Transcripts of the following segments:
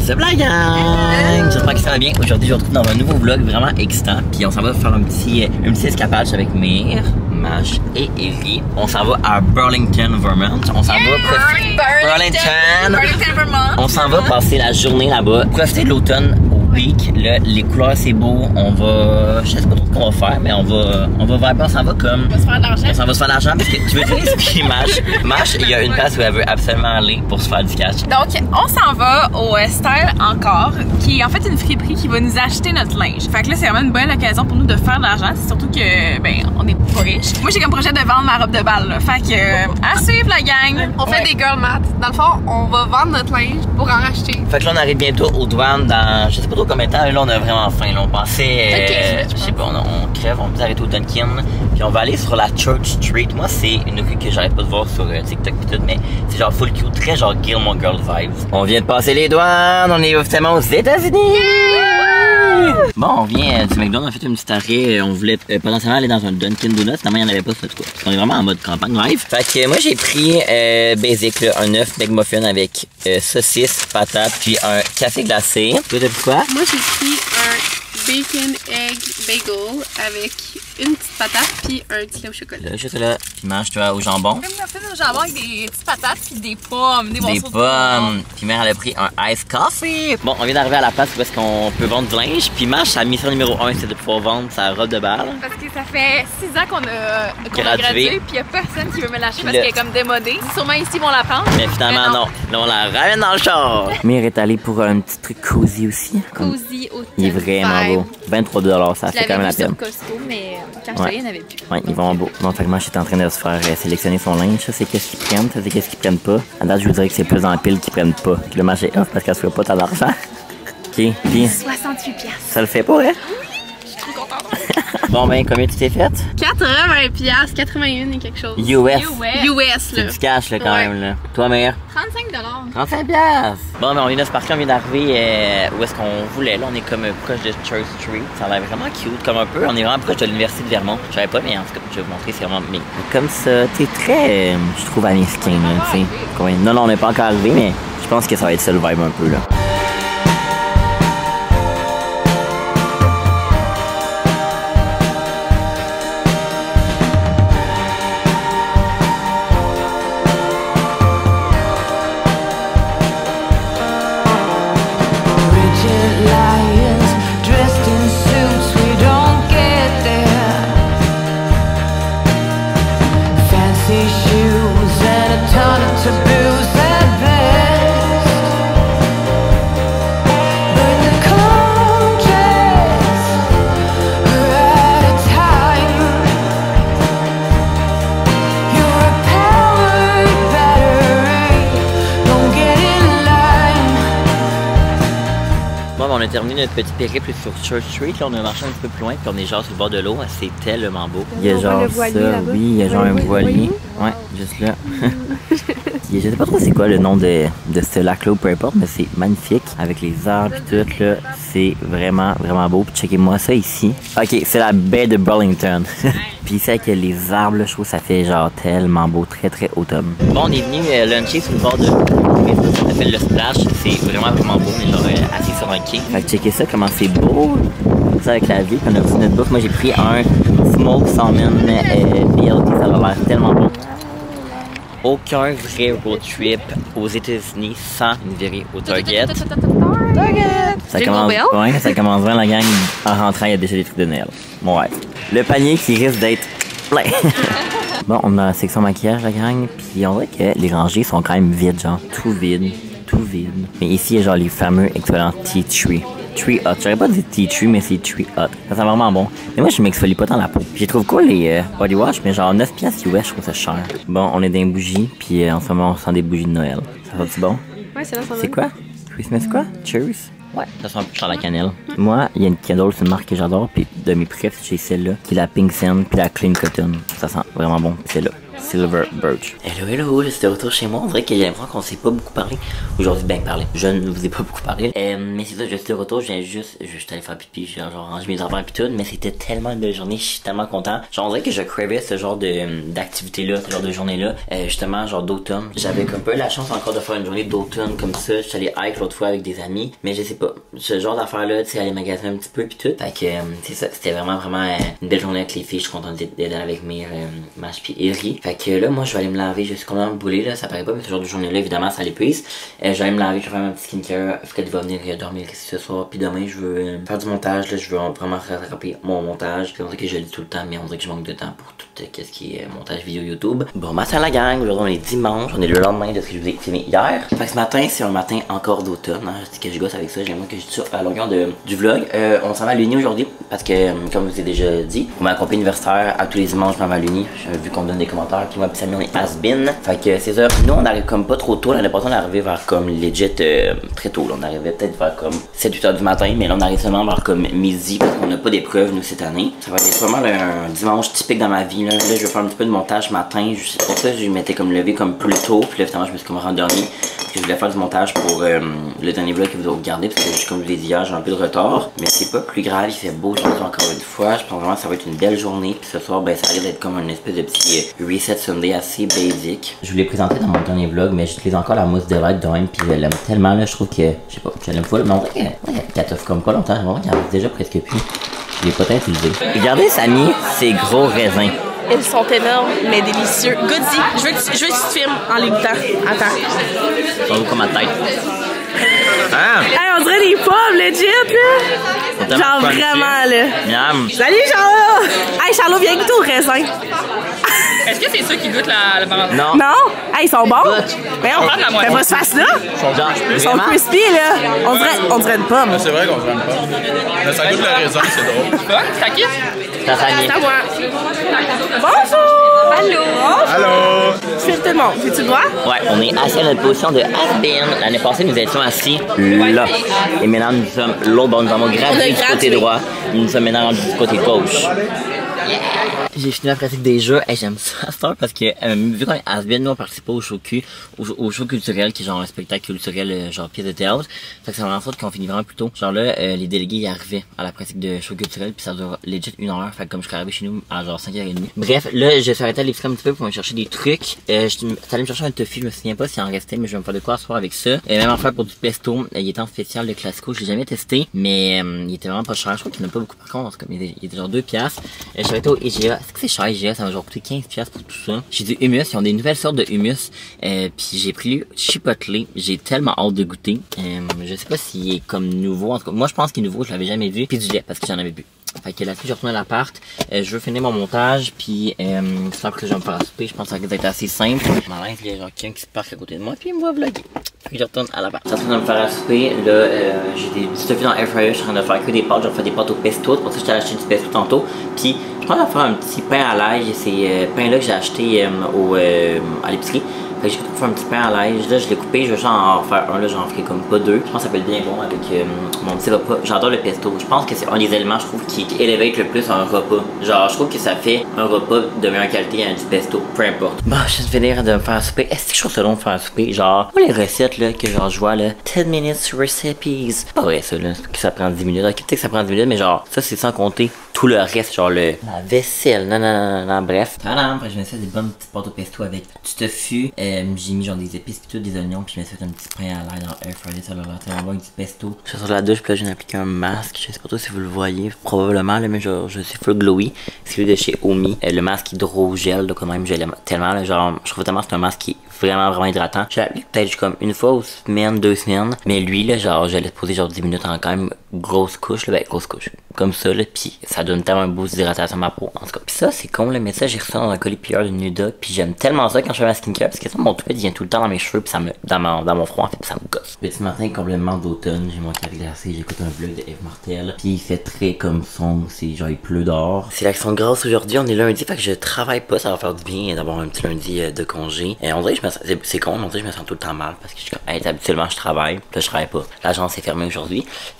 What's up la gang? J'espère que ça va bien. Aujourd'hui je vous retrouve dans un nouveau vlog vraiment excitant. Puis on s'en va faire un petit escapade avec Mir, Mash et Ellie. On s'en va à Burlington, Vermont. On s'en va Burlington, Vermont. On s'en va passer la journée là-bas. Profiter de l'automne au pic. Là, les couleurs c'est beau. On va, je sais pas trop ce qu'on va faire, mais on va viber. On s'en va comme. On va se faire de l'argent. On s'en va se faire de l'argent parce que tu veux dire expliquer Mash. Mash, il y a une place où elle veut absolument aller pour se faire du cash. Donc, on s'en va au Style Encore, qui est en fait une friperie qui va nous acheter notre linge. Fait que là, c'est vraiment une bonne occasion pour nous de faire de l'argent. C'est surtout que, ben, on est pas riches. Moi, j'ai comme projet de vendre ma robe de bal, là. Fait que, à suivre la gang. On fait des girl math. Dans le fond, on va vendre notre linge pour en racheter. Fait que là, on arrive bientôt aux douanes dans, je sais pas trop combien de temps. Là, on a vraiment faim. Là, on pensait, je sais pas, on crève, on peut arrêter au Dunkin. Puis on va aller sur la Church Street. Moi, c'est une rue que j'arrête pas de voir sur TikTok pis tout, mais c'est genre full cute, très genre Gilmore Girls vibes. On vient de passer les douanes, on est officiellement aux États-Unis. Bon, on vient du McDonald's, on a fait une petite arrêt. On voulait potentiellement aller dans un Dunkin' Donuts. Finalement, il n'y en avait pas, c'est quoi. Parce qu'on est vraiment en mode campagne live. Fait que moi, j'ai pris basic, là, un œuf McMuffin avec saucisse, patate, puis un café glacé. Toi, t'as pris quoi? Moi, j'ai pris un bacon egg bagel avec une petite patate puis un petit lait au chocolat. Le chocolat, puis mange-toi au jambon. Comme on fait au jambon avec des petites patates puis des pommes, des Des pommes. Puis mère, elle a pris un iced coffee. Bon, on vient d'arriver à la place où est-ce qu'on peut vendre du linge. Puis Mash, sa mission numéro 1, c'est de pouvoir vendre sa robe de bal. Parce que ça fait 6 ans qu'on a gradué, puis il y a personne qui veut me l'acheter parce qu'elle est comme démodée. Sûrement ici, ils vont la prendre. Mais finalement, non. Là, on la ramène dans le char. Mir est allée pour un petit truc cozy aussi. Cozy au Il est vraiment beau. 23 $, ça fait quand même la peine. Je Costco, mais quand je il n'y en avait plus. Ouais, ils vont beau. Bon, fait que moi, j'étais en train de se faire sélectionner son linge. Ça, c'est qu'est-ce qu'ils prennent. Ça, c'est qu'est-ce qu'ils prennent pas. À date, je vous dirais que c'est plus en pile qu'ils prennent pas. Puis le match est off parce qu'elle se fait pas tant d'argent. OK. Puis. 68$. Ça le fait pas, hein? Je suis trop contente. Bon, ben, combien tu t'es fait? 80$, 81 et quelque chose. US. là. C'est du cash, là, quand même, là. Toi, mère? 35$. 35$. Bon, ben, on vient de se parquer, on vient d'arriver où est-ce qu'on voulait. Là, on est comme proche de Church Street. Ça a l'air vraiment cute, comme un peu. On est vraiment proche de l'université de Vermont. Je savais pas, mais en tout cas, je vais vous montrer, c'est vraiment mais comme ça. T'es très, je trouve, américain, là, tu sais. Non, on n'est pas encore arrivé, mais je pense que ça va être ça le vibe un peu, là. On a terminé notre petit périple sur Church Street. Là, on a marché un petit peu plus loin, puis on est genre sur le bord de l'eau. C'est tellement beau. Il y a genre ça, oui, il y a genre un voilier. Ouais, juste là. Je sais pas trop c'est quoi le nom de ce lac-là, peu importe, mais c'est magnifique. Avec les arbres et tout, là. C'est vraiment, vraiment beau. Puis checkez-moi ça ici. Ok, c'est la baie de Burlington. Puis ici, avec les arbres, là, je trouve que ça fait genre tellement beau, très, très automne. Bon, on est venu luncher sur le bord de l'eau. Ça s'appelle le Splash. C'est vraiment, vraiment beau. On est genre assis sur un quai. Fait que checkez ça, comment c'est beau. Ça avec la vie, qu'on a reçu notre bouffe. Moi, j'ai pris un Smoked Salmon BLT. Ça a l'air tellement bon. Aucun vrai road trip aux États-Unis sans une virée au Target. Ça commence, ouais, ça commence bien la gang. En rentrant, il y a déjà des trucs de Noël. Bon, ouais. Le panier qui risque d'être plein. Bon, on a la section maquillage, la gang. Puis on voit que les rangées sont quand même vides, genre tout vide. Tout vide. Mais ici, il y a genre les fameux équivalents Tea Tree. Tree Hot. J'aurais pas dit Tea Tree, mais c'est Tree Hot. Ça sent vraiment bon. Mais moi, je m'exfolie pas dans la peau. J'ai trouvé cool les body wash, mais genre 9$ US, je trouve ça cher. Bon, on est dans les bougies, puis en ce moment, on sent des bougies de Noël. Ça va-tu bon? Ouais, c'est là, ça va. C'est quoi? Christmas quoi? Cheers? Ouais, ça sent un peu par la cannelle. Moi, il y a une candle, c'est une marque que j'adore, puis de mes préfs, j'ai celle-là, qui est la Pink Sand, puis la Clean Cotton. Ça sent vraiment bon, puis celle-là. Silver Birch. Hello, je suis de retour chez moi. On dirait qu'il y a l'impression qu'on s'est pas beaucoup parlé. Aujourd'hui, bien parlé. Je ne vous ai pas beaucoup parlé. Mais c'est ça, je suis de retour. Je suis allé faire pipi, genre ranger mes affaires et tout. Mais c'était tellement une belle journée. Je suis tellement content. Genre, on dirait que je cravais ce genre d'activité-là, ce genre de journée-là. Justement, genre d'automne. J'avais un peu la chance encore de faire une journée d'automne comme ça. Je suis allé hike l'autre fois avec des amis. Mais je sais pas. Ce genre d'affaires-là, tu sais, aller magasiner un petit peu puis tout. Fait que, c'est ça. C'était vraiment une belle journée avec les filles. Je suis contente d'être avec ma Eri. Fait que là, moi, je vais aller me laver. Je suis complètement boulée, là. Ça paraît pas, mais ce genre de journée-là, évidemment, ça l'épuise. Je vais aller me laver. Je vais faire un petit skincare. Fred va venir dormir ce soir. Puis demain, je veux faire du montage. Là, je veux vraiment rattraper mon montage. C'est on dirait que je le dis tout le temps, mais on dirait que je manque de temps pour tout ce qui est montage vidéo YouTube. Bon matin la gang. Aujourd'hui, on est dimanche. On est le lendemain de ce que je vous ai filmé hier. Fait que ce matin, c'est un matin encore d'automne. Hein. Je dis que je gosse avec ça. J'aimerais que je dise ça à la longueur du vlog. On s'en va à l'Uni aujourd'hui parce que, comme je vous ai déjà dit, pour ma compagnie universitaire, à tous les dimanches, je m'en vais à l'Uni. Vu qu'on me donne des commentaires, puis moi, puis Samy, on est has-been. Fait que c'est ça. Nous, on arrive comme pas trop tôt. L'année passée, on est arrivé vers comme legit très tôt. Là. On arrivait peut-être vers comme 7-8 heures du matin, mais là, on arrive seulement vers comme midi parce qu'on n'a pas d'épreuve, nous, cette année. Ça va être vraiment un dimanche typique dans ma vie. Là, je vais faire un petit peu de montage ce matin. C'est pour ça que je m'étais comme levé comme plus tôt. Puis là, finalement, je me suis comme rendormi. Parce que je voulais faire du montage pour le dernier vlog que vous avez regardé. Parce que, comme je l'ai dit hier, j'ai un peu de retard. Mais c'est pas plus grave. Il fait beau aujourd'hui encore une fois. Je pense vraiment que ça va être une belle journée. Puis ce soir, ben, ça risque d'être comme une espèce de petit reset Sunday assez basic. Je vous l'ai présenté dans mon dernier vlog, mais j'utilise encore la mousse de light de même. Puis je l'aime tellement. Là, je trouve que, je sais pas, je l'aime full. Mais on dirait qu'elle t'offre comme pas longtemps. Je vois qu'elle reste déjà presque plus. Je l'ai pas tant utilisé. Regardez, Samy, ces gros raisins. Ils sont énormes, mais délicieux. Goody, je veux que tu te filmes en les goûtant. Attends. Ils sont comme ma tête. Ah! Hey, on dirait des pommes, legit, là! Genre vraiment, là. Miam! Salut, Charlot! Hey, Charlot, viens goûter au raisin. Est-ce que c'est ceux qui goûtent la banane? Non! Non? Hey, ils sont bons! Mais on prend la moitié. Fais pas ce face-là! Ils sont crispy, là! On dirait une pomme. C'est vrai qu'on dirait une pomme. Mais ça goûte le raisin, c'est drôle. C'est à qui? C'est à Samy. C'est à moi. Bonjour! Allô! Allô! Je fais tout le monde. Tu le vois? Ouais, on est assis à notre position de has-been. L'année passée, nous étions assis là. Et maintenant, nous sommes l'autre bord. Nous avons gradué du côté droit. Nous sommes maintenant rendus du côté gauche. J'ai fini la pratique des jeux et j'aime ça à ce temps parce que vu qu'on est has-been, nous on participe au show au show culturel qui est genre un spectacle culturel genre pièce de théâtre. Fait que ça va en sorte qu'on finit vraiment plus tôt. Genre là, les délégués y arrivaient à la pratique de show culturel puis ça dure legit 1 heure. Fait que comme je suis arrivé chez nous à genre 5h30. Bref, là je suis arrêté à l'épicerie un petit peu pour me chercher des trucs. J'allais me chercher un tofu, je me souviens pas s'il en restait, mais je vais me faire de quoi à soir avec ça. Même en faire pour du pesto, il était en spécial de Classico, je l'ai jamais testé, mais il était vraiment pas cher. Je crois qu'il n'y en a pas beaucoup par contre, en tout cas, il était genre 2$. J'avais été au IGA. Est-ce que c'est cher IGA? Ça m'a genre coûté 15$ pour tout ça. J'ai du hummus, ils ont des nouvelles sortes de hummus. Puis j'ai pris le chipotle. J'ai tellement hâte de goûter. Je sais pas s'il est comme nouveau. En tout cas, moi je pense qu'il est nouveau, je l'avais jamais vu. Puis du lait, parce que j'en avais bu. Fait que là-dessus, je retourne à l'appart. Je veux finir mon montage, puis c'est après que je vais me faire à souper. Je pense que ça va être assez simple. Malin, il y a genre quelqu'un qui se parque à côté de moi, puis il me voit vlogger. Fait que je retourne à l'appart. Je suis en train de me faire à souper. Là, j'ai des stuffs dans l'air fryer. Je suis en train de faire que des pâtes. Je vais faire des pâtes au pesto. C'est pour ça que j'étais acheté du pesto tantôt. Puis je pense à faire un petit pain à l'ail. C'est pain-là que j'ai acheté à l'épicerie. Fait que j'ai fait un petit pain à l'ail. Là, je l'ai coupé. Je vais genre en faire un. Là, j'en ferai comme pas 2. Je pense que ça peut être bien bon avec mon petit repas. J'adore le pesto. Je pense que c'est un des éléments, je trouve, qui élève le plus un repas. Genre, je trouve que ça fait un repas de meilleure qualité à du pesto. Peu importe. Bon, je viens de finir de me faire souper. Est-ce que je trouve ça long de faire souper? Genre, moi, les recettes, là, que genre, je vois, là, 10 minutes recipes. C'est pas vrai, ça, là. Que ça prend 10 minutes. Ok, peut-être que ça prend 10 minutes, mais genre, ça, c'est sans compter tout le reste. Genre, la vaisselle. Non, bref. Tadam! Je me suis fait des bonnes petites pâtes au pesto avec du tofu. J'ai mis genre des épices pis tout, des oignons, puis je me suis fait un petit pain à l'ail dans air fryer, ça leur a tellement bon avec du pesto. Je suis sur la douche, puis là j'ai appliqué un masque, je sais pas trop si vous le voyez, probablement, là, mais genre je suis full glowy. C'est celui de chez Omi, le masque hydrogel, là, quand même, je l'aime tellement, là, genre je trouve tellement que c'est un masque qui est vraiment hydratant. Je l'ai appliqué peut-être comme une fois aux semaines, 2 semaines, mais lui là, genre je l'ai posé genre 10 minutes en quand même grosse couche, là, ben grosse couche, comme ça là, puis ça donne tellement un boost d'hydratation à ma peau, en tout cas. Pis ça c'est con là, mais ça j'ai reçu dans un colis PR de Nuda, puis j'aime tellement ça quand je fais ma skincare, parce que ça mon toupet vient tout le temps dans mes cheveux, puis ça me dans mon front en fait, pis ça me gosse. Petit matin complètement d'automne, j'ai mon café glacé, j'écoute un vlog de Eve Martel, puis il fait très comme sombre, c'est genre il pleut dehors. C'est l'action de grâce aujourd'hui, on est lundi, fait que je travaille pas, ça va faire du bien d'avoir un petit lundi de congé. Et on dirait que je me sens, c'est con, on dirait que je me sens tout le temps mal, parce que je suis comme, hey, habituellement je travaille, puis là je travaille pas. L'agence est fermée aujourd'hui, fait que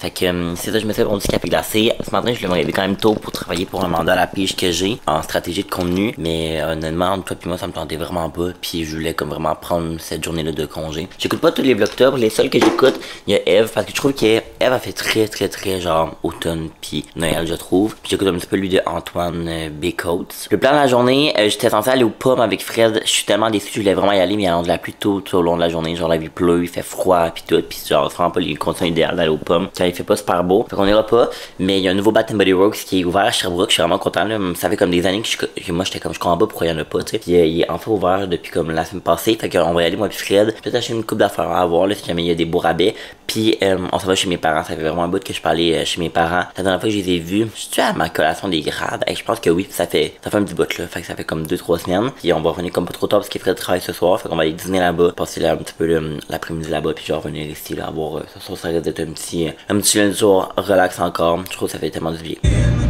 c'est ça, je me suis fait du café glacé. Ce matin, je l'ai levé quand même tôt pour travailler pour un mandat à la pige que j'ai en stratégie de contenu. Mais honnêtement, toi puis moi, ça me tentait vraiment pas. Puis je voulais comme vraiment prendre cette journée-là de congé. J'écoute pas tous les vlogtubs. Les seuls que j'écoute, il y a Eve. Parce que je trouve qu'Eve a fait très genre automne puis Noël, je trouve. Puis j'écoute un petit peu lui de Antoine Bécotes. Le plan de la journée, j'étais censé aller aux pommes avec Fred. Je suis tellement déçu, je voulais vraiment y aller, mais il y a de la pluie tout au long de la journée. Genre la vie pleut, il fait froid puis tout. Puis genre, c'est vraiment pas les conditions idéales d'aller aux pommes. Quand il fait pas super beau. Fait qu'on ira pas. Mais il y a un nouveau Bath & Body Works qui est ouvert à Sherbrooke. Je suis vraiment content là. Ça fait comme des années que moi j'étais comme je comprends pas pourquoi il y en a pas, tu sais. Puis il est enfin ouvert depuis comme la semaine passée. Fait qu'on va y aller moi puis Fred. Peut-être acheter une coupe d'affaires à avoir là si jamais il y a des beaux rabais. Puis on s'en va chez mes parents. Ça fait vraiment un bout que je peux aller chez mes parents. La dernière fois que je les ai vus, je suis à ma collation des grades. Je pense que oui, ça fait un petit bout là. Fait que ça fait comme 2-3 semaines. Puis on va revenir comme pas trop tard parce qu'il ferait de travail ce soir. Fait qu'on va aller dîner là-bas, passer là un petit peu l'après-midi là-bas. Puis je vais revenir ici là voir. Ce soir ça risque d'être un petit lundi soir relax encore. Je trouve que ça fait tellement du bien.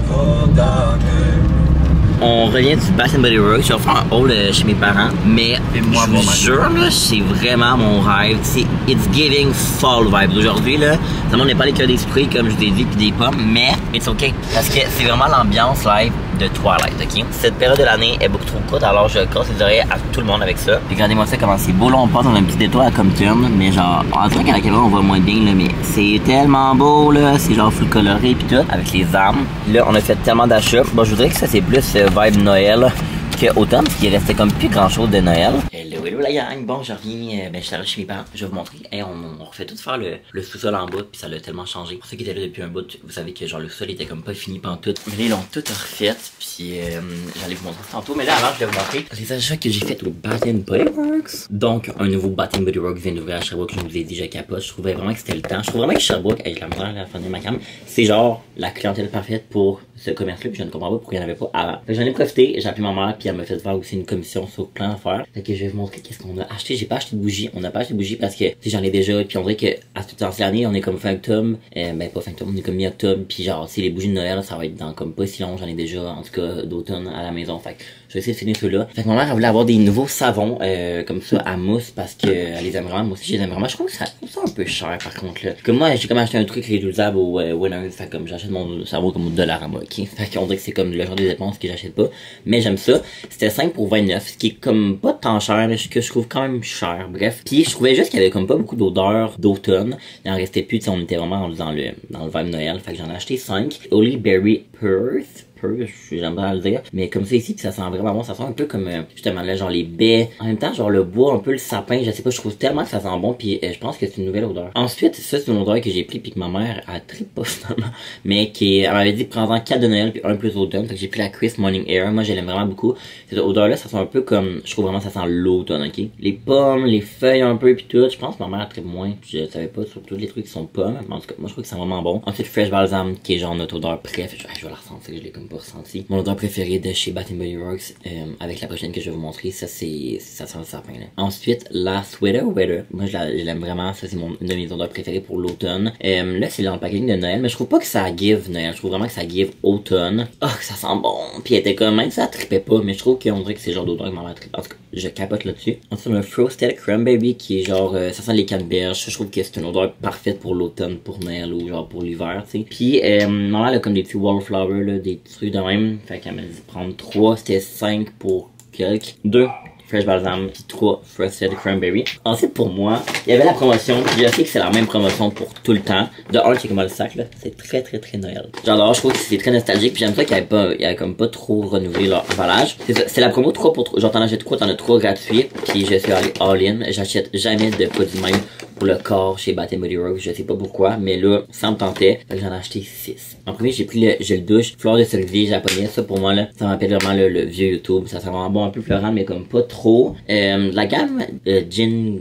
On revient du Bath & Body Works. Je vais faire un haul chez mes parents, mais je vous jure là, c'est vraiment mon rêve. C'est it's giving fall vibes aujourd'hui là. Ça n'est pas les cœurs d'esprit comme je vous ai dit puis des pommes, mais it's ok parce que c'est vraiment l'ambiance live de Twilight, ok? Cette période de l'année est beaucoup trop courte, alors je casse les oreilles à tout le monde avec ça. Puis regardez-moi ça comment c'est beau là, on passe dans un petit détour à Compton, mais genre en tout cas à la caméra on voit moins bien là, mais c'est tellement beau là, c'est genre full coloré puis tout avec les arbres. Là on a fait tellement d'achats. Bon je voudrais que ça c'est plus vibe Noël que automne, parce qu'il restait comme plus grand chose de Noël. Hello la gang, bon je reviens, je suis arrivé chez mes parents, je vais vous montrer, on refait tout faire le sous-sol en bas, puis ça l'a tellement changé. Pour ceux qui étaient là depuis un bout, vous savez que genre le sol était comme pas fini pantoute, mais là ils l'ont tout refait, puis j'allais vous montrer tantôt, mais là avant je vais vous montrer les achats que j'ai fait au Bath & Body Works. Donc un nouveau Bath & Body Works vient d'ouvrir à Sherbrooke, je vous ai dit, je capote, je trouvais vraiment que c'était le temps, je trouve vraiment que Sherbrooke, avec la misère à la fin de ma cam, c'est genre la clientèle parfaite pour ce commerce-là, puis je ne comprends pas pourquoi il n'y en avait pas avant. Fait que j'en ai profité, j'ai appelé ma mère, puis elle m'a fait faire aussi une commission sur plein d'affaires. Fait que je vais vous montrer qu'est-ce qu'on a acheté. J'ai pas acheté de bougies, on n'a pas acheté de bougies parce que j'en ai déjà, puis on dirait que à toute l'année, on est comme fin octobre, ben pas fin octobre, on est comme mi-octobre, puis genre si les bougies de Noël, ça va être dans comme pas si long, j'en ai déjà en tout cas d'automne à la maison. Fait que je vais essayer de finir ceux-là. Fait que ma mère elle voulait avoir des nouveaux savons comme ça à mousse parce que elle les aime vraiment. Moi aussi je les aime vraiment. Je trouve que ça un peu cher par contre là. Comme moi j'ai comme acheté un truc réutilisable au Winners. Fait comme j'achète mon savon comme au dollar à moi, ok? Fait qu'on dirait que c'est comme le genre de dépenses que j'achète pas. Mais j'aime ça. C'était 5 pour 29, ce qui est comme pas tant cher, mais que je trouve quand même cher. Bref. Puis je trouvais juste qu'il y avait comme pas beaucoup d'odeur d'automne. Il en restait plus, on était vraiment dans le vibe Noël. Fait que j'en ai acheté 5. Holy Berry Perth. J'aime bien le dire, mais comme ça ici, puis ça sent vraiment bon, ça sent un peu comme justement là genre les baies, en même temps genre le bois, un peu le sapin, je sais pas, je trouve tellement que ça sent bon, puis je pense que c'est une nouvelle odeur. Ensuite ça c'est une odeur que j'ai pris puis que ma mère a trippé pas finalement, mais elle m'avait dit prends-en 4 de Noël puis un plus automne, fait que j'ai pris la Crisp Morning Air. Moi je l'aime vraiment beaucoup, cette odeur là ça sent un peu comme, je trouve vraiment ça sent l'automne, ok, les pommes, les feuilles un peu puis tout. Je pense que ma mère trippe moins, je savais pas sur tous les trucs qui sont pommes, mais en tout cas moi je trouve que c'est vraiment bon. Ensuite Fresh Balsam qui est genre notre odeur préf, je vais la ressentir, je l'ai comme pas ressenti. Mon odeur préférée de chez Bath & Body Works, avec la prochaine que je vais vous montrer, ça sent le sapin là. Ensuite, la Sweater Weather, moi je l'aime vraiment, ça c'est une de mes odeurs préférées pour l'automne. Là c'est dans le packaging de Noël, mais je trouve pas que ça give Noël, je trouve vraiment que ça give automne. Oh que ça sent bon, puis elle était comme, même ça trippait pas, mais je trouve qu'on dirait que c'est le genre d'odeur que ma mère trippe. En tout cas, je capote là-dessus. Ensuite, le Frosted Cranberry qui est genre, ça sent les canneberges, je trouve que c'est une odeur parfaite pour l'automne, pour Noël ou genre pour l'hiver, tu sais. Puis ma mère elle a comme des petits wallflowers là, des trucs de même. Fait qu'elle m'a dit prendre 3, c'était 5 pour quelques. 2 Fresh Balsam, puis 3 Frosted Cranberry. Ensuite pour moi, il y avait la promotion, puis je sais que c'est la même promotion pour tout le temps. De un, c'est comme le sac là, c'est très Noël. J'adore, je trouve que c'est très nostalgique, puis j'aime ça qu'il y avait comme pas trop renouvelé leur emballage. C'est la promo 3 pour 3, genre t'en achètes quoi, t'en as 3 gratuits, puis je suis allé all-in. J'achète jamais de produits même pour le corps chez Bath & Body Works, je sais pas pourquoi, mais là, ça me tentait, fait que j'en ai acheté 6. En premier, j'ai pris le gel douche, fleur de cerisier japonais, ça pour moi là, ça m'appelle vraiment le vieux YouTube, ça sent vraiment bon, un peu floral, mais comme pas trop. La gamme Gin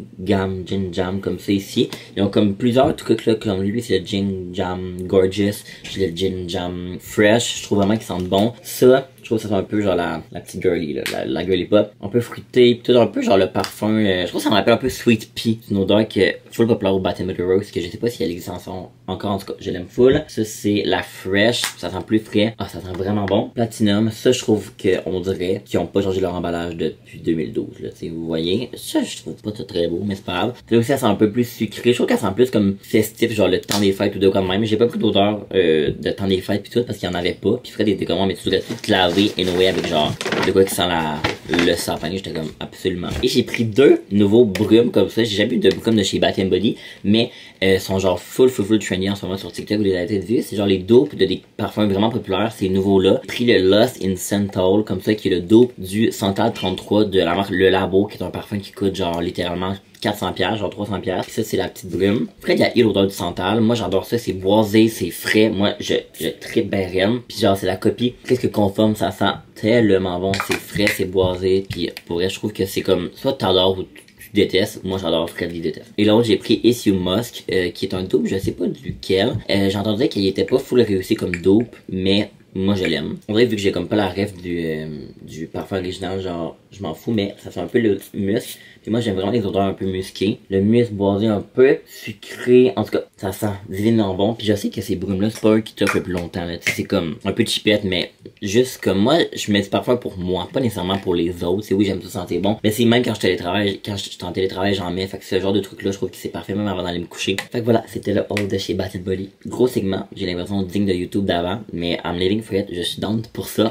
Jam, comme ça ici, ils ont comme plusieurs trucs là, comme lui, c'est le Gin Jam Gorgeous, j'ai le Gin Jam Fresh, je trouve vraiment qu'ils sentent bon. Ça, je trouve que ça sent un peu genre la petite girly, là, la girly pop. Un peu fruité, pis tout un peu genre le parfum. Je trouve que ça me rappelle un peu Sweet Pea. C'est une odeur que full populaire au Bath & Body Works, que je sais pas si elle existe encore, en tout cas, je l'aime full. Ça, c'est la Fresh, ça sent plus frais. Ah, ça sent vraiment bon. Platinum, ça, je trouve qu'on dirait qu'ils ont pas changé leur emballage depuis 2012, là, tu sais, vous voyez. Ça, je trouve pas ça très beau, mais c'est pas grave. Là aussi, elle sent un peu plus sucré. Je trouve qu'elle sent plus comme festif, genre le temps des fêtes ou de quoi de même. J'ai pas pris d'odeur de temps des fêtes pis tout, parce qu'il y en avait pas. Pis Fred était comment, mais tu devrais tout te laver, anyway, avec genre, de quoi qui sent le sapin. J'étais comme, absolument. Et j'ai pris 2 nouveaux brumes comme ça. J'ai jamais eu de brumes de chez Bath & Body, mais sont genre full trendy en ce moment sur TikTok, vous les avez peut-être vu. C'est genre les dupes de des parfums vraiment populaires, ces nouveaux-là. J'ai pris le Lost in Santal, comme ça, qui est le dupe du Santal 33 de la marque Le Labo, qui est un parfum qui coûte genre littéralement 400$, genre 300$. Puis ça, c'est la petite brume. Après, il y a l'odeur du santal. Moi, j'adore ça. C'est boisé, c'est frais. Moi, je tripe ben reine. Puis genre, c'est la copie. Qu'est-ce que conforme, ça sent tellement bon. C'est frais, c'est boisé. Puis pour vrai, je trouve que c'est comme, soit t'adores ou tu détestes. Moi, j'adore Fred, il déteste. Et l'autre, j'ai pris Issue Musk, qui est un dupe, je sais pas duquel. J'entendais qu'il était pas full réussi comme dupe, mais moi je l'aime. On dirait, vu que j'ai comme pas la ref du parfum original, genre je m'en fous, mais ça fait un peu le musc. Puis moi j'aime vraiment les odeurs un peu musquées. Le musc boisé un peu sucré. En tout cas, ça sent divinement bon. Puis je sais que ces brumes-là, c'est pas eux qui t'offrent plus longtemps. C'est comme un peu chipette, mais juste comme moi, je mets ce parfum pour moi, pas nécessairement pour les autres. C'est oui, j'aime ça sentir bon. Mais c'est même quand je en télétravail, j'en mets. Fait que ce genre de truc-là, je trouve que c'est parfait même avant d'aller me coucher. Fait que voilà, c'était le haul de chez Bath & Body. Gros segment, j'ai l'impression digne de YouTube d'avant, mais I'm living for it, je suis down pour ça.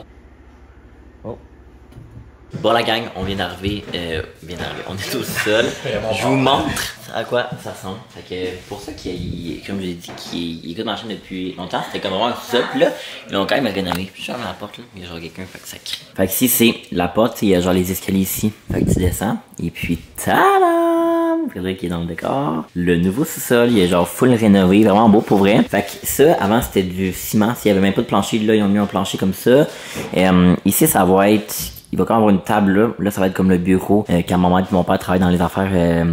Oh. Bon la gang, on vient d'arriver, on est tout seul. Je vous montre à quoi ça ressemble. Fait que pour ça comme je l'ai dit, qui écoute ma chaîne depuis longtemps, c'était comme vraiment ça. Puis là, ils l'ont quand même rénové. Je suis à la porte là, il y a genre quelqu'un, fait que ça crie. Fait que ici c'est la porte, il y a genre les escaliers ici. Fait que tu descends, et puis tadam! Frédéric qui est dans le décor. Le nouveau sous-sol, il est genre full rénové, vraiment beau pour vrai. Fait que ça, avant c'était du ciment, s'il y avait même pas de plancher, là ils ont mis un plancher comme ça. Ici ça va être... Il va quand même avoir une table là. Là, ça va être comme le bureau quand maman et mon père travaillent dans les affaires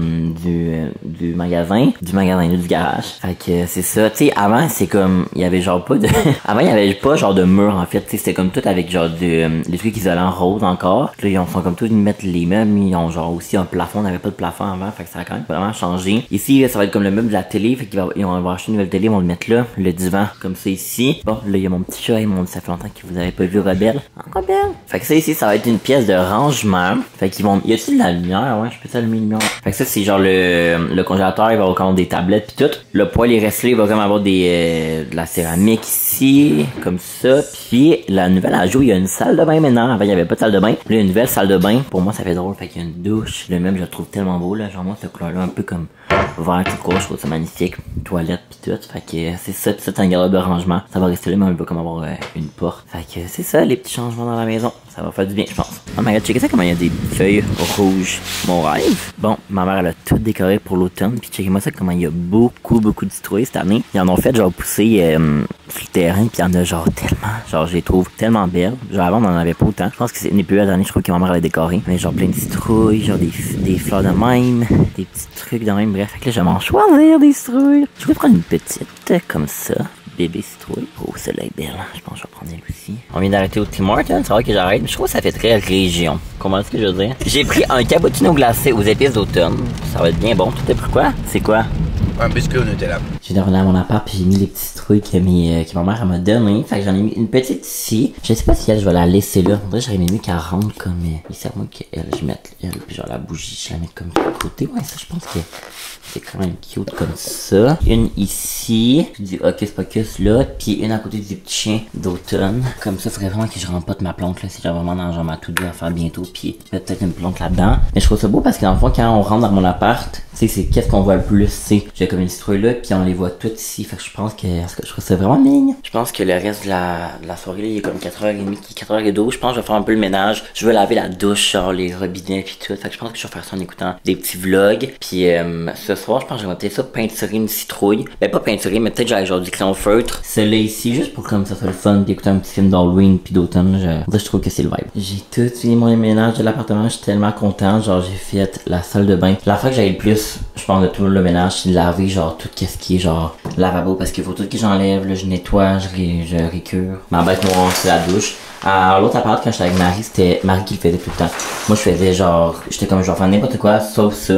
du magasin. Du garage. Fait que c'est ça. Tu sais, avant, c'est comme... Il y avait genre pas de... Avant, il y avait pas genre de mur, en fait. Tu sais, c'était comme tout avec genre des trucs isolants roses encore. Là, ils sont comme tous de mettre les meubles. Ils ont genre aussi un plafond. On n'avait pas de plafond avant. Fait que ça a quand même vraiment changé. Ici, ça va être comme le meuble de la télé. Fait qu'ils vont acheter une nouvelle télé. Ils vont le mettre là. Le divan, comme ça ici. Bon, là, il y a mon petit chat. Ça fait longtemps que vous avez pas vu Rebelle. Rebelle. Fait que ça ici, ça va être une pièce de rangement. Fait qu'ils vont... Y a-t-il de la lumière? Ouais, je peux allumer la lumière. Fait que ça, c'est genre le congélateur, il va avoir comme des tablettes pis tout. Le poêle, il reste là, il va comme avoir de la céramique ici, comme ça. Puis la nouvelle ajout, il y a une salle de bain maintenant. Avant, il y avait pas de salle de bain. Là, il y a une nouvelle salle de bain. Pour moi, ça fait drôle. Fait qu'il y a une douche. Le même, je le trouve tellement beau, là. Genre, moi, cette couleur-là, un peu comme vert tout court, je trouve ça magnifique. Toilette pis tout. Fait que c'est ça. Pis ça, c'est un garde-robe de rangement. Ça va rester là, mais on va comme avoir une porte. Fait que c'est ça, les petits changements dans la maison. Ça va faire du bien, je pense. Oh my god, checkez ça comment il y a des feuilles rouges. Mon rêve. Bon, ma mère, elle a tout décoré pour l'automne. Puis checkez-moi ça comment il y a beaucoup de citrouilles cette année. Ils en ont fait genre pousser sur le terrain. Puis il y en a genre tellement. Genre, je les trouve tellement belles. Genre avant, on en avait pas autant. Je pense que c'est une des plus belles années, je crois que ma mère elle a décoré. Mais genre plein de citrouilles, genre des fleurs de même. Des petits trucs de même. Bref, fait que là, je vais m'en choisir des citrouilles. Je vais prendre une petite comme ça. Bébé citrouille. Oh, celle-là est belle. Je pense que je vais prendre elle aussi. On vient d'arrêter au Tim Hortons. C'est vrai que j'arrête. Mais je trouve que ça fait très région. Comment est-ce que je veux dire? J'ai pris un cappuccino glacé aux épices d'automne. Ça va être bien bon. Tu sais pourquoi? C'est quoi? Un biscuit au Nutella. J'ai revenu à mon appart puis j'ai mis les petits citrouilles que ma mère m'a donné. Fait que j'en ai mis une petite ici. Je sais pas si elle, je vais la laisser là. En vrai, j'aurais aimé mieux qu'elle rentre comme... ici, à moi qu'elle, je mette elle. Puis genre la bougie, je la mette comme de côté. Ouais, ça, je pense que... C'est quand même cute comme ça. Une ici, du Hocus Pocus là, puis une à côté du petit chien d'automne. Comme ça, faudrait vraiment que je rempote ma plante là. C'est genre vraiment dans genre ma tout à faire bientôt, puis peut-être une plante là-dedans. Mais je trouve ça beau parce que dans le fond, quand on rentre dans mon appart, tu sais, c'est qu'est-ce qu'on voit le plus, c'est j'ai comme une citrouille là, puis on les voit toutes ici. Fait que je pense que je trouve ça vraiment mignon. Je pense que le reste de la soirée là, il est comme 4h30, 4h12. Je pense que je vais faire un peu le ménage. Je veux laver la douche, genre les robinets puis tout. Fait que je pense que je vais faire ça en écoutant des petits vlogs. Puis ce soir, je pense que j'aimerais peut-être ça peinturer une citrouille. Ben pas peinturer, mais peut-être genre du crayon feutre. Celle-là ici, juste pour comme ça soit le fun d'écouter un petit film d'Halloween puis d'automne. Je trouve que c'est le vibe. J'ai tout fini mon ménage de l'appartement, je suis tellement content. Genre j'ai fait la salle de bain. La fois que j'avais le plus, je pense de tout le ménage, c'est de laver genre tout ce qui est genre lavabo parce qu'il faut tout que j'enlève, là je nettoie, je récure. Ma bête noire c'est la douche. Alors l'autre appart quand j'étais avec Marie, c'était Marie qui le faisait tout le temps. Moi je faisais genre, j'étais comme je vais faire n'importe quoi sauf ça.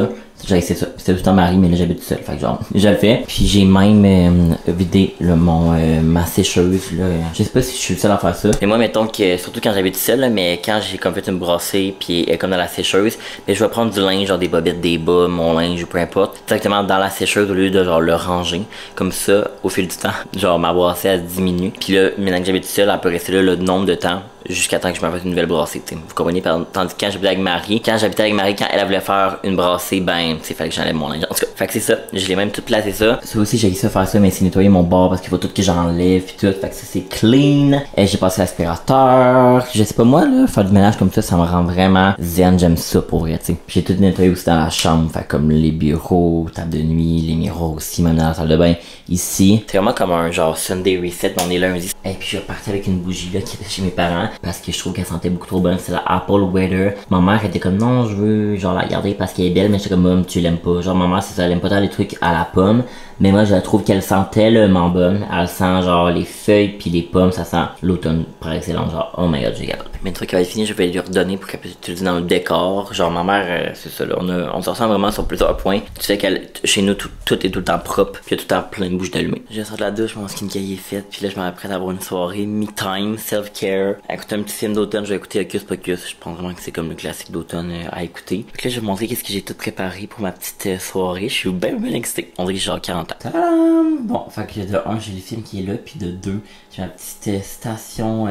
J'ai essayé ça. C'était tout le temps Marie, mais là j'habite tout seul. Fait que genre, je le fais. Puis j'ai même vidé ma sécheuse là. Je sais pas si je suis le seul à faire ça. Et moi, mettons que, surtout quand j'habite tout seul, là, mais quand j'ai comme fait une brassée, puis comme dans la sécheuse, mais je vais prendre du linge, genre des bobettes, des bas, mon linge ou peu importe, directement dans la sécheuse au lieu de genre le ranger. Comme ça, au fil du temps, genre ma brassée elle diminue. Puis là, maintenant que j'habite tout seul, elle peut rester là le nombre de temps jusqu'à temps que je me fasse une nouvelle brassée, t'sais. Vous comprenez? Tandis que quand j'habitais avec Marie, quand elle voulait faire une brassée, ben, c'est fallait que j'enlève mon linge. En tout cas, fait que c'est ça. Je l'ai même tout placé ça. Ça aussi, j'ai essayé de faire ça, mais c'est nettoyer mon bord parce qu'il faut tout que j'enlève pis tout. Fait que ça, c'est clean. Et j'ai passé l'aspirateur. Je sais pas, moi, là, faire du ménage comme ça me rend vraiment zen. J'aime ça pour vrai, t'sais. J'ai tout nettoyé aussi dans la chambre. Fait comme les bureaux, table de nuit, les miroirs aussi, même dans la salle de bain. Ici. C'est vraiment comme un genre Sunday reset, mais on est lundi. Et puis, je suis reparti avec une bougie, là, qui était chez mes parents. Parce que je trouve qu'elle sentait beaucoup trop bonne. C'est la Apple Weather. Ma mère était comme non, je veux genre la garder parce qu'elle est belle, mais j'étais comme maman, tu l'aimes pas. Genre ma mère, c'est ça, elle aime pas tant les trucs à la pomme. Mais moi, je la trouve qu'elle sent tellement bonne. Elle sent genre les feuilles puis les pommes, ça sent l'automne par excellence. Genre, oh my god, j'ai capable. Mais une fois qu'elle va être finie, je vais lui redonner pour qu'elle puisse utiliser dans le décor. Genre ma mère, c'est ça là, on se ressemble vraiment sur plusieurs points. Tu sais qu'elle, chez nous, tout est tout le temps propre, puis il y a tout le temps plein de bouches d'allumées. Je sors de la douche, mon skincare est fait, puis là je m'apprête à avoir une soirée me-time, self-care. À écouter un petit film d'automne, je vais écouter Hocus Pocus. Je pense vraiment que c'est comme le classique d'automne à écouter. Puis là, je vais vous montrer qu'est-ce que j'ai tout préparé pour ma petite soirée. Je suis bien excité. On dirait que j'ai genre 40 ans. Tadam! Bon, fait que de 1, j'ai le film qui est là, puis de 2, j'ai ma petite station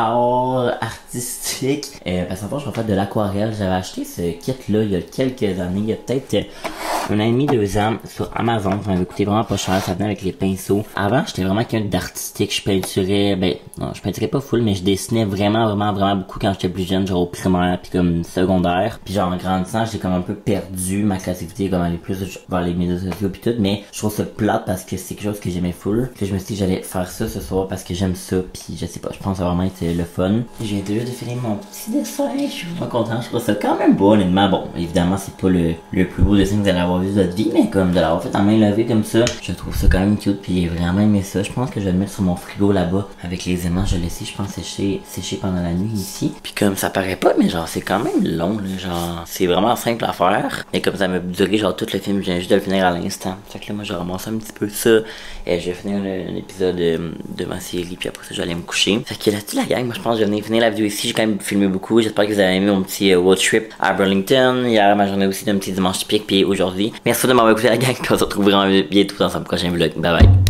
art artistique. Parce qu'en fait, je vais faire de l'aquarelle. J'avais acheté ce kit-là il y a quelques années. Il y a peut-être 1 an et demi, 2 ans sur Amazon. Ça m'avait coûté vraiment pas cher. Ça venait avec les pinceaux. Avant, j'étais vraiment quelqu'un d'artistique. Je peinturais, non, je peinturais pas full, mais je dessinais vraiment beaucoup quand j'étais plus jeune, genre au primaire, puis comme secondaire. Puis genre en grandissant, j'ai comme un peu perdu ma créativité, comme aller plus vers les médias sociaux puis tout. Mais je trouve ça plate parce que c'est quelque chose que j'aimais full. Puis je me suis dit que j'allais faire ça ce soir parce que j'aime ça. Puis je sais pas, je pense que ça va vraiment être le fun. J'ai déjà de finir mon petit dessin. Je suis vraiment content. Je trouve ça quand même beau, honnêtement. Bon, évidemment, c'est pas le plus beau dessin que vous allez avoir vu de votre vie, mais comme de l'avoir fait en main levée comme ça, je trouve ça quand même cute. Puis j'ai vraiment aimé ça. Je pense que je vais le mettre sur mon frigo là-bas avec les aimants. Je vais laisser, je pense, sécher pendant la nuit ici. Puis comme ça paraît pas, mais genre c'est quand même long, là, genre c'est vraiment simple à faire. Et comme ça m'a duré genre tout le film, je viens juste de le finir à l'instant. Fait que là moi je ramasse un petit peu ça. Et je vais finir l'épisode de ma série, puis après ça je vais aller me coucher. Fait que là-dessus la gang, moi je pense que je vais venir finir la vidéo ici. J'ai quand même filmé beaucoup. J'espère que vous avez aimé mon petit road trip à Burlington. Hier ma journée aussi d'un petit dimanche typique, puis aujourd'hui. Merci de m'avoir écouté la gang, puis on se retrouve vraiment bientôt dans un prochain vlog. Bye bye.